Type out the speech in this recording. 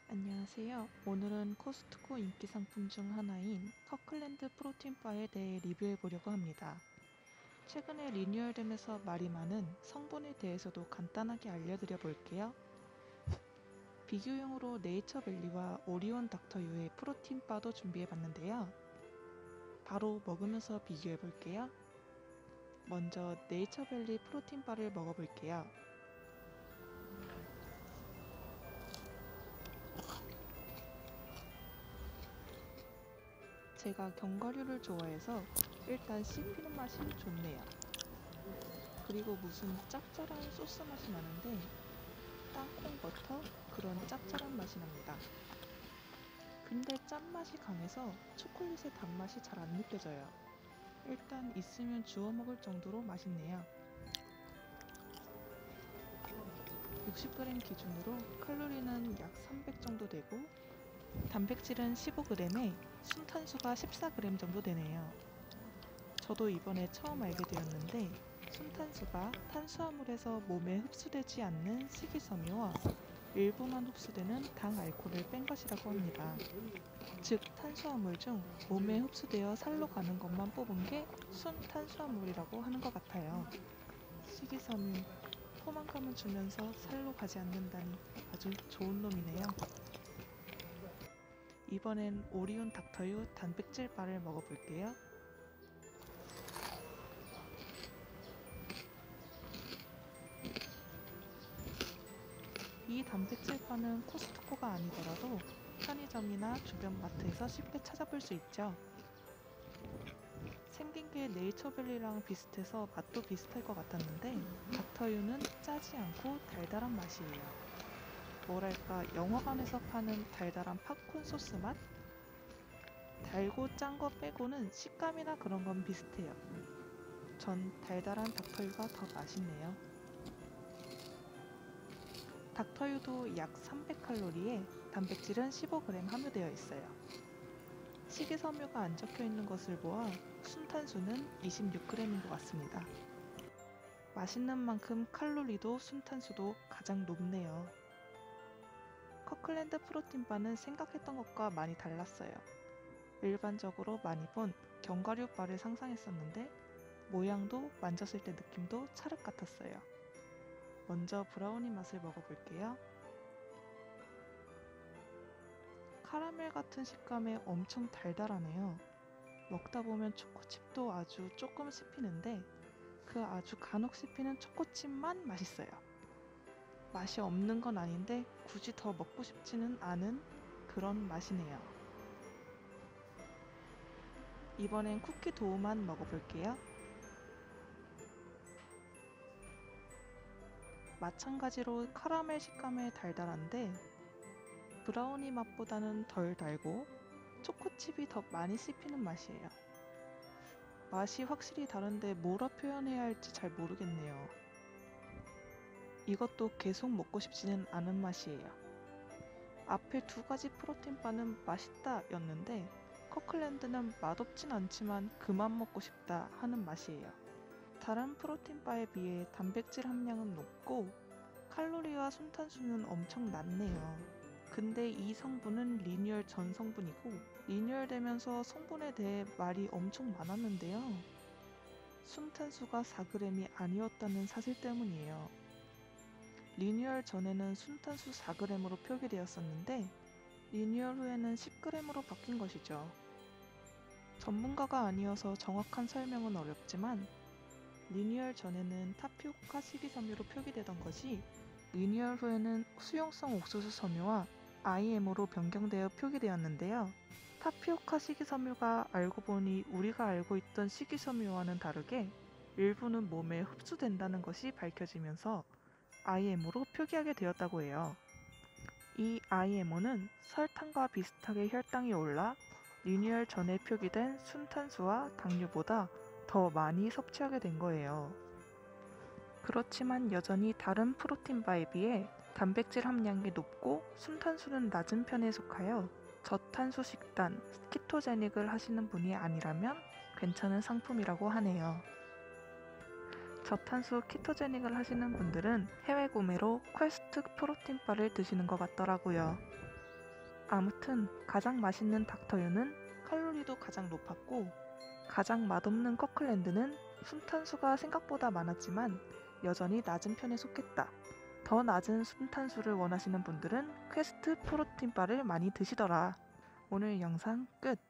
안녕하세요. 오늘은 코스트코 인기 상품 중 하나인 커클랜드 프로틴바에 대해 리뷰해 보려고 합니다. 최근에 리뉴얼되면서 말이 많은 성분에 대해서도 간단하게 알려드려 볼게요. 비교용으로 네이처밸리와 오리온 닥터유의 프로틴바도 준비해 봤는데요. 바로 먹으면서 비교해 볼게요. 먼저 네이처밸리 프로틴바를 먹어볼게요. 제가 견과류를 좋아해서 일단 씹히는 맛이 좋네요. 그리고 무슨 짭짤한 소스 맛이 나는데 땅콩 버터 그런 짭짤한 맛이 납니다. 근데 짠맛이 강해서 초콜릿의 단맛이 잘 안 느껴져요. 일단 있으면 주워 먹을 정도로 맛있네요. 60g 기준으로 칼로리는 약 300 정도 되고 단백질은 15g에 순탄수가 14g 정도 되네요. 저도 이번에 처음 알게 되었는데 순탄수가 탄수화물에서 몸에 흡수되지 않는 식이섬유와 일부만 흡수되는 당 알코올을 뺀 것이라고 합니다. 즉 탄수화물 중 몸에 흡수되어 살로 가는 것만 뽑은 게 순탄수화물이라고 하는 것 같아요. 식이섬유, 포만감을 주면서 살로 가지 않는다니 아주 좋은 놈이네요. 이번엔 오리온 닥터유 단백질 바를 먹어볼게요. 이 단백질 바는 코스트코가 아니더라도 편의점이나 주변 마트에서 쉽게 찾아볼 수 있죠. 생긴 게 네이처밸리랑 비슷해서 맛도 비슷할 것 같았는데 닥터유는 짜지 않고 달달한 맛이에요. 뭐랄까 영화관에서 파는 달달한 팝콘 소스 맛? 달고 짠 거 빼고는 식감이나 그런 건 비슷해요. 전 달달한 닥터유가 더 맛있네요. 닥터유도 약 300칼로리에 단백질은 15g 함유되어 있어요. 식이섬유가 안 적혀 있는 것을 보아 순탄수는 26g인 것 같습니다. 맛있는 만큼 칼로리도 순탄수도 가장 높네요. 커클랜드 프로틴바는 생각했던 것과 많이 달랐어요. 일반적으로 많이 본 견과류 바를 상상했었는데 모양도 만졌을 때 느낌도 찰흙 같았어요. 먼저 브라우니 맛을 먹어볼게요. 카라멜 같은 식감에 엄청 달달하네요. 먹다 보면 초코칩도 아주 조금 씹히는데 그 아주 간혹 씹히는 초코칩만 맛있어요. 맛이 없는 건 아닌데 굳이 더 먹고 싶지는 않은 그런 맛이네요. 이번엔 쿠키 도우만 먹어볼게요. 마찬가지로 카라멜 식감의 달달한데 브라우니 맛보다는 덜 달고 초코칩이 더 많이 씹히는 맛이에요. 맛이 확실히 다른데 뭐라 표현해야 할지 잘 모르겠네요. 이것도 계속 먹고 싶지는 않은 맛이에요. 앞에 두 가지 프로틴바는 맛있다 였는데 커클랜드는 맛없진 않지만 그만 먹고 싶다 하는 맛이에요. 다른 프로틴바에 비해 단백질 함량은 높고 칼로리와 순탄수는 엄청 낮네요. 근데 이 성분은 리뉴얼 전 성분이고 리뉴얼되면서 성분에 대해 말이 엄청 많았는데요. 순탄수가 4g이 아니었다는 사실 때문이에요. 리뉴얼 전에는 순탄수 4g으로 표기되었었는데 리뉴얼 후에는 10g으로 바뀐 것이죠. 전문가가 아니어서 정확한 설명은 어렵지만 리뉴얼 전에는 타피오카 식이섬유로 표기되던 것이 리뉴얼 후에는 수용성 옥수수 섬유와 IM으로 변경되어 표기되었는데요. 타피오카 식이섬유가 알고 보니 우리가 알고 있던 식이섬유와는 다르게 일부는 몸에 흡수된다는 것이 밝혀지면서 IM으로 표기하게 되었다고 해요. 이 IMO는 설탕과 비슷하게 혈당이 올라 리뉴얼 전에 표기된 순탄수와 당류보다 더 많이 섭취하게 된 거예요. 그렇지만 여전히 다른 프로틴바에 비해 단백질 함량이 높고 순탄수는 낮은 편에 속하여 저탄수 식단, 키토제닉을 하시는 분이 아니라면 괜찮은 상품이라고 하네요. 저탄수 키토제닉을 하시는 분들은 해외 구매로 퀘스트 프로틴바를 드시는 것 같더라고요. 아무튼 가장 맛있는 닥터유는 칼로리도 가장 높았고 가장 맛없는 커클랜드는 순탄수가 생각보다 많았지만 여전히 낮은 편에 속했다. 더 낮은 순탄수를 원하시는 분들은 퀘스트 프로틴바를 많이 드시더라. 오늘 영상 끝!